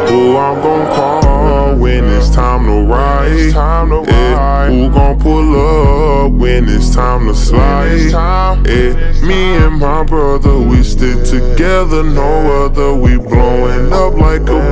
Who I'm gon' call when it's time to ride? Who gon' pull up when it's time to slide? Me and my brother, we stick together, no other. We blowing up like a